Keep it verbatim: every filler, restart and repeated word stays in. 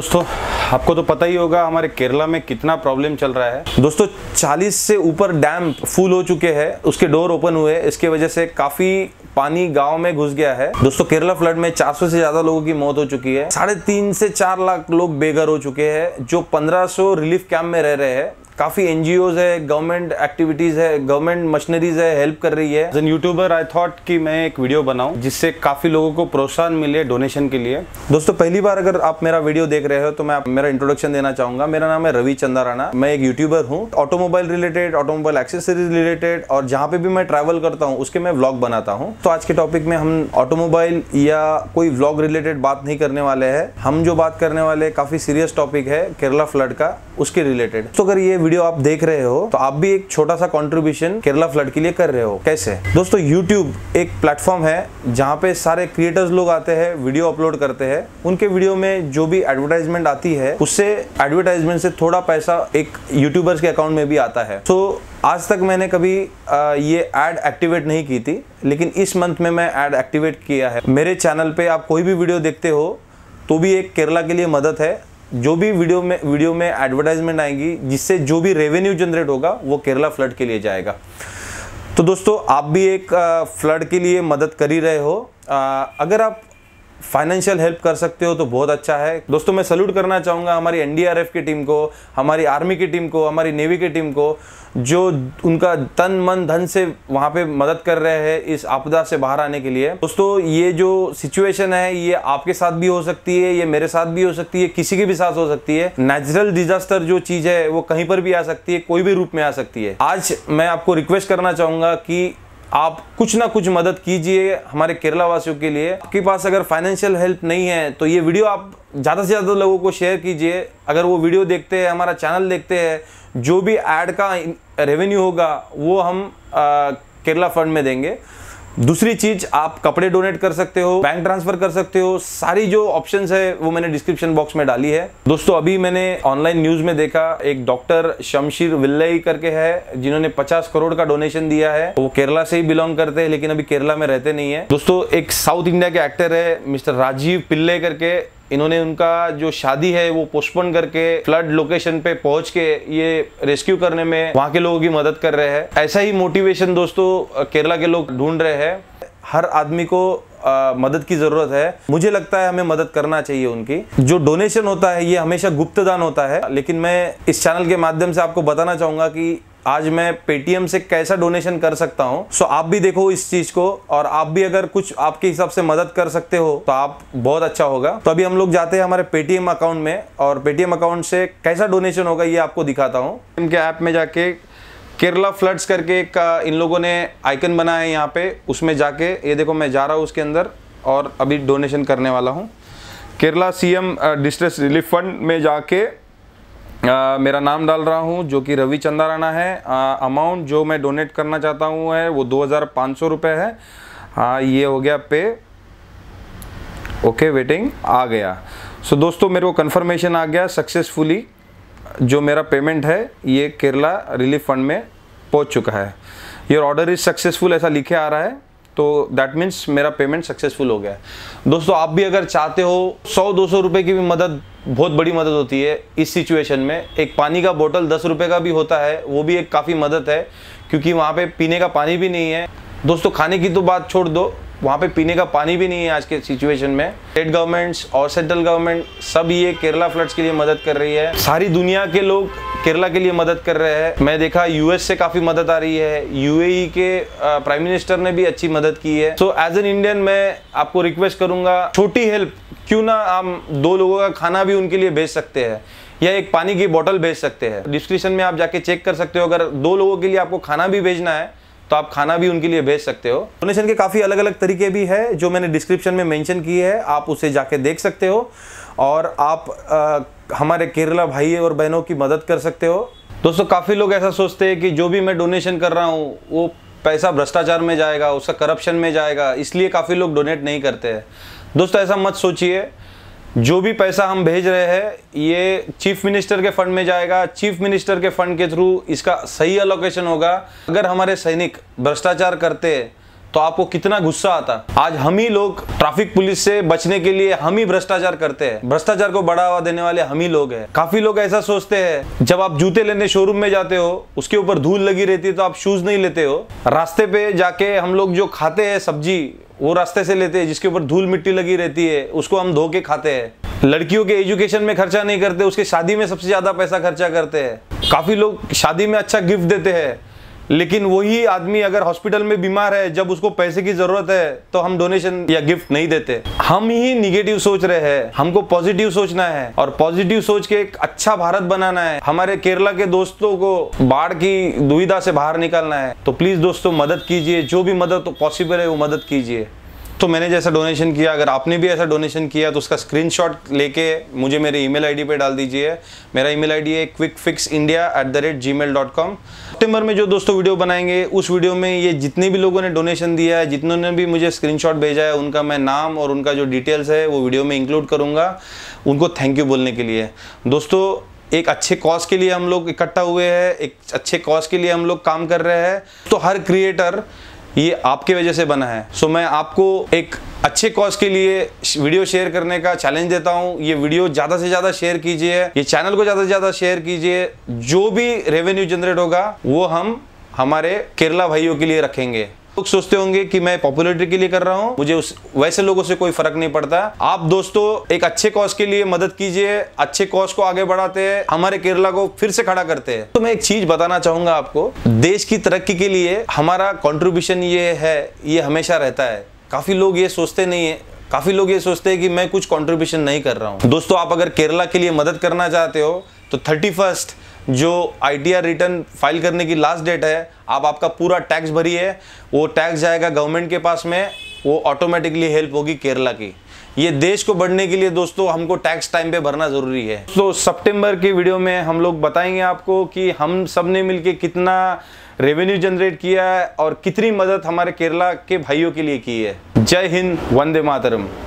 दोस्तों आपको तो पता ही होगा हमारे केरला में कितना प्रॉब्लम चल रहा है। दोस्तों चालीस से ऊपर डैम फुल हो चुके हैं, उसके डोर ओपन हुए, इसके वजह से काफी पानी गांव में घुस गया है। दोस्तों केरला फ्लड में चार सौ से ज्यादा लोगों की मौत हो चुकी है, साढ़े तीन से चार लाख लोग बेघर हो चुके हैं, जो पंद्रह सौ रिलीफ कैंप में रह रहे हैं। काफी एनजीओज है, गवर्नमेंट एक्टिविटीज है, गवर्नमेंट मशीनरीज है, हेल्प कर रही है। As an YouTuber I thought कि मैं एक वीडियो बनाऊं जिससे काफी लोगों को प्रोत्साहन मिले डोनेशन के लिए। दोस्तों पहली बार अगर आप मेरा वीडियो देख रहे हो तो मैं मेरा इंट्रोडक्शन देना चाहूंगा। मेरा नाम है रवि चंदाराना, मैं एक यूट्यूबर हूँ। Automobile related, automobile accessories related और जहाँ पे भी मैं ट्रैवल करता हूँ उसके मैं व्लॉग बनाता हूँ। तो आज के टॉपिक में हम ऑटोमोबाइल या कोई व्लॉग रिलेटेड बात नहीं करने वाले हैं। हम जो बात करने वाले काफी सीरियस टॉपिक है केरला फ्लड का, उसके रिलेटेड। तो अगर ये वीडियो आप देख रहे हो तो आप भी एक छोटा सा कंट्रीब्यूशन केरला फ्लड के लिए कर रहे हो। कैसे? दोस्तों यूट्यूब एक प्लेटफॉर्म है जहां पे सारे क्रिएटर्स लोग आते हैं, वीडियो अपलोड करते हैं। उनके वीडियो में जो भी एडवर्टाइजमेंट आती है उससे एडवर्टाइजमेंट से थोड़ा पैसा एक यूट्यूबर्स के अकाउंट में भी आता है। तो आज तक मैंने कभी आ, ये ऐड एक्टिवेट नहीं की थी, लेकिन इस मंथ में मैं ऐड एक्टिवेट किया है। मेरे चैनल पे आप कोई भी वीडियो देखते हो तो भी एक केरला के लिए मदद है। जो भी वीडियो में वीडियो में एडवर्टाइजमेंट आएंगी जिससे जो भी रेवेन्यू जनरेट होगा वो केरला फ्लड के लिए जाएगा। तो दोस्तों आप भी एक फ्लड के लिए मदद कर ही रहे हो। आ, अगर आप फाइनेंशियल हेल्प कर सकते हो तो बहुत अच्छा है। दोस्तों मैं सैल्यूट करना चाहूँगा हमारी एन डी आर एफ की टीम को, हमारी आर्मी की टीम को, हमारी नेवी की टीम को, जो उनका तन मन धन से वहाँ पे मदद कर रहे हैं इस आपदा से बाहर आने के लिए। दोस्तों ये जो सिचुएशन है ये आपके साथ भी हो सकती है, ये मेरे साथ भी हो सकती है, किसी के भी साथ हो सकती है। नेचुरल डिजास्टर जो चीज़ है वो कहीं पर भी आ सकती है, कोई भी रूप में आ सकती है। आज मैं आपको रिक्वेस्ट करना चाहूँगा कि आप कुछ ना कुछ मदद कीजिए हमारे केरला वासियों के लिए। आपके पास अगर फाइनेंशियल हेल्प नहीं है तो ये वीडियो आप ज़्यादा से ज़्यादा लोगों को शेयर कीजिए। अगर वो वीडियो देखते हैं, हमारा चैनल देखते हैं, जो भी ऐड का रेवेन्यू होगा वो हम आ, केरला फंड में देंगे। दूसरी चीज, आप कपड़े डोनेट कर सकते हो, बैंक ट्रांसफर कर सकते हो। सारी जो ऑप्शंस है वो मैंने डिस्क्रिप्शन बॉक्स में डाली है। दोस्तों अभी मैंने ऑनलाइन न्यूज में देखा एक डॉक्टर शमशीर विल्लई करके है जिन्होंने पचास करोड़ का डोनेशन दिया है। वो केरला से ही बिलोंग करते हैं लेकिन अभी केरला में रहते नहीं है। दोस्तों एक साउथ इंडिया के एक्टर है मिस्टर राजीव पिल्ले करके, इन्होंने उनका जो शादी है वो पोस्टपोन करके फ्लड लोकेशन पे पहुंच के ये रेस्क्यू करने में वहां के लोगों की मदद कर रहे हैं। ऐसा ही मोटिवेशन दोस्तों केरला के लोग ढूंढ रहे हैं। हर आदमी को आ, मदद की जरूरत है। मुझे लगता है हमें मदद करना चाहिए उनकी। जो डोनेशन होता है ये हमेशा गुप्त दान होता है, लेकिन मैं इस चैनल के माध्यम से आपको बताना चाहूंगा कि आज मैं पेटीएम से कैसा डोनेशन कर सकता हूं। सो आप भी देखो इस चीज को और आप भी अगर कुछ आपके हिसाब से मदद कर सकते हो तो आप बहुत अच्छा होगा। तो अभी हम लोग जाते हैं हमारे पेटीएम अकाउंट में और पेटीएम अकाउंट से कैसा डोनेशन होगा ये आपको दिखाता हूँ। इनके ऐप में जाके केरला फ्लड्स करके एक इन लोगों ने आइकन बनाया है यहाँ पे, उसमें जाके ये देखो मैं जा रहा हूँ उसके अंदर और अभी डोनेशन करने वाला हूँ। Kerala CM distress relief fund में जाके आ, मेरा नाम डाल रहा हूँ जो कि रवि चंदाराना है। अमाउंट जो मैं डोनेट करना चाहता हूँ है वो दो हज़ार पाँच सौ रुपये है। हाँ ये हो गया पे, ओके वेटिंग आ गया। सो so, दोस्तों मेरे को कन्फर्मेशन आ गया सक्सेसफुली, जो मेरा पेमेंट है ये केरला रिलीफ फंड में पहुँच चुका है। योर ऑर्डर इज सक्सेसफुल ऐसा लिखे आ रहा है, तो दैट मीन्स मेरा पेमेंट सक्सेसफुल हो गया है। दोस्तों आप भी अगर चाहते हो सौ दो सौ रुपये की भी मदद बहुत बड़ी मदद होती है इस सिचुएशन में। एक पानी का बोतल दस रुपये का भी होता है, वो भी एक काफ़ी मदद है क्योंकि वहाँ पे पीने का पानी भी नहीं है। दोस्तों खाने की तो बात छोड़ दो, वहाँ पे पीने का पानी भी नहीं है आज के सिचुएशन में। स्टेट गवर्नमेंट्स और सेंट्रल गवर्नमेंट सब ये केरला फ्लड्स के लिए मदद कर रही है। सारी दुनिया के लोग केरला के लिए मदद कर रहे हैं। मैं देखा यूएस से काफ़ी मदद आ रही है, यूएई के प्राइम मिनिस्टर ने भी अच्छी मदद की है। सो एज एन इंडियन मैं आपको रिक्वेस्ट करूँगा, छोटी हेल्प क्यों ना हम दो लोगों का खाना भी उनके लिए भेज सकते हैं या एक पानी की बोतल भेज सकते हैं। डिस्क्रिप्शन में आप जाके चेक कर सकते हो, अगर दो लोगों के लिए आपको खाना भी भेजना है तो आप खाना भी उनके लिए भेज सकते हो। डोनेशन के काफ़ी अलग अलग तरीके भी है जो मैंने डिस्क्रिप्शन में मेंशन किए हैं, आप उसे जाके देख सकते हो और आप आ, हमारे केरला भाई और बहनों की मदद कर सकते हो। दोस्तों काफ़ी लोग ऐसा सोचते हैं कि जो भी मैं डोनेशन कर रहा हूँ वो पैसा भ्रष्टाचार में जाएगा, उसका करप्शन में जाएगा, इसलिए काफ़ी लोग डोनेट नहीं करते हैं। दोस्तों ऐसा मत सोचिए, जो भी पैसा हम भेज रहे हैं ये चीफ मिनिस्टर के फंड में जाएगा। चीफ मिनिस्टर के फंड के थ्रू इसका सही अलोकेशन होगा। अगर हमारे सैनिक भ्रष्टाचार करते तो आपको कितना गुस्सा आता। आज हम ही लोग ट्रैफिक पुलिस से बचने के लिए हम ही भ्रष्टाचार करते हैं, भ्रष्टाचार को बढ़ावा देने वाले हम ही लोग हैं। काफी लोग ऐसा सोचते हैं, जब आप जूते लेने शोरूम में जाते हो उसके ऊपर धूल लगी रहती है तो आप शूज नहीं लेते हो। रास्ते पे जाके हम लोग जो खाते हैं सब्जी, वो रास्ते से लेते हैं जिसके ऊपर धूल मिट्टी लगी रहती है, उसको हम धो के खाते हैं। लड़कियों के एजुकेशन में खर्चा नहीं करते, उसके शादी में सबसे ज्यादा पैसा खर्चा करते हैं। काफी लोग शादी में अच्छा गिफ्ट देते हैं, लेकिन वही आदमी अगर हॉस्पिटल में बीमार है, जब उसको पैसे की जरूरत है तो हम डोनेशन या गिफ्ट नहीं देते। हम ही निगेटिव सोच रहे हैं, हमको पॉजिटिव सोचना है और पॉजिटिव सोच के एक अच्छा भारत बनाना है। हमारे केरला के दोस्तों को बाढ़ की दुविधा से बाहर निकालना है। तो प्लीज दोस्तों मदद कीजिए, जो भी मदद पॉसिबल है वो मदद कीजिए। तो मैंने जैसा डोनेशन किया, अगर आपने भी ऐसा डोनेशन किया तो उसका स्क्रीनशॉट लेके मुझे मेरे ईमेल आईडी पे डाल दीजिए। मेरा ईमेल आईडी है quick fix India at the rate Gmail dot com. सितंबर में जो दोस्तों वीडियो बनाएंगे उस वीडियो में ये जितने भी लोगों ने डोनेशन दिया है, जितनों ने भी मुझे स्क्रीनशॉट भेजा है, उनका मैं नाम और उनका जो डिटेल्स है वो वीडियो में इंक्लूड करूँगा, उनको थैंक यू बोलने के लिए। दोस्तों एक अच्छे कॉज के लिए हम लोग इकट्ठा हुए हैं, एक अच्छे कॉज के लिए हम लोग काम कर रहे हैं। तो हर क्रिएटर ये आपके वजह से बना है। सो मैं आपको एक अच्छे कॉज के लिए वीडियो शेयर करने का चैलेंज देता हूं। ये वीडियो ज़्यादा से ज़्यादा शेयर कीजिए, ये चैनल को ज़्यादा से ज़्यादा शेयर कीजिए। जो भी रेवेन्यू जनरेट होगा वो हम हमारे केरला भाइयों के लिए रखेंगे। लोग सोचते होंगे कि मैं पॉपुलैरिटी के लिए कर रहा हूं, मुझे उस वैसे लोगों से कोई फर्क नहीं पड़ता। आप दोस्तों एक अच्छे कॉज के लिए मदद कीजिए, अच्छे कॉज को आगे बढ़ाते हैं, हमारे केरला को फिर से खड़ा करते हैं। तो मैं एक चीज बताना चाहूंगा आपको, देश की तरक्की के लिए हमारा कंट्रीब्यूशन ये है, ये हमेशा रहता है। काफी लोग ये सोचते नहीं है, काफी लोग ये सोचते हैं कि मैं कुछ कंट्रीब्यूशन नहीं कर रहा हूं। दोस्तों आप अगर केरला के लिए मदद करना चाहते हो तो थर्टी फर्स्ट जो I T R return file करने की लास्ट डेट है, आप आपका पूरा टैक्स भरिए, वो टैक्स जाएगा गवर्नमेंट के पास में, वो ऑटोमेटिकली हेल्प होगी केरला की। ये देश को बढ़ने के लिए दोस्तों हमको टैक्स टाइम पे भरना जरूरी है। तो सितंबर की वीडियो में हम लोग बताएंगे आपको कि हम सब ने मिलकर कितना रेवेन्यू जनरेट किया है और कितनी मदद हमारे केरला के भाइयों के लिए की है। जय हिंद, वंदे मातरम।